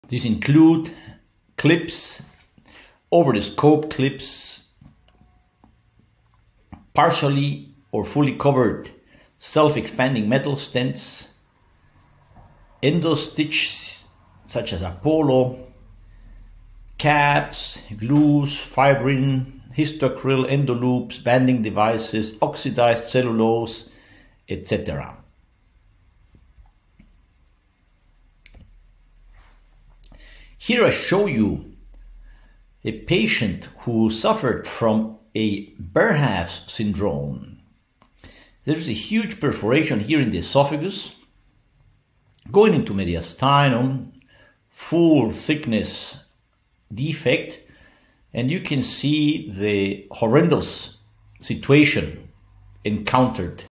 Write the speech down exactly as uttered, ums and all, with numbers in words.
These include clips, over the scope clips, partially or fully covered self-expanding metal stents, endo stitches such as Apollo, caps, glues, fibrin, histocryl, endoloops, banding devices, oxidized cellulose, et cetera. Here I show you a patient who suffered from a Berhaft syndrome. There's a huge perforation here in the esophagus, going into mediastinum, full thickness defect, and you can see the horrendous situation encountered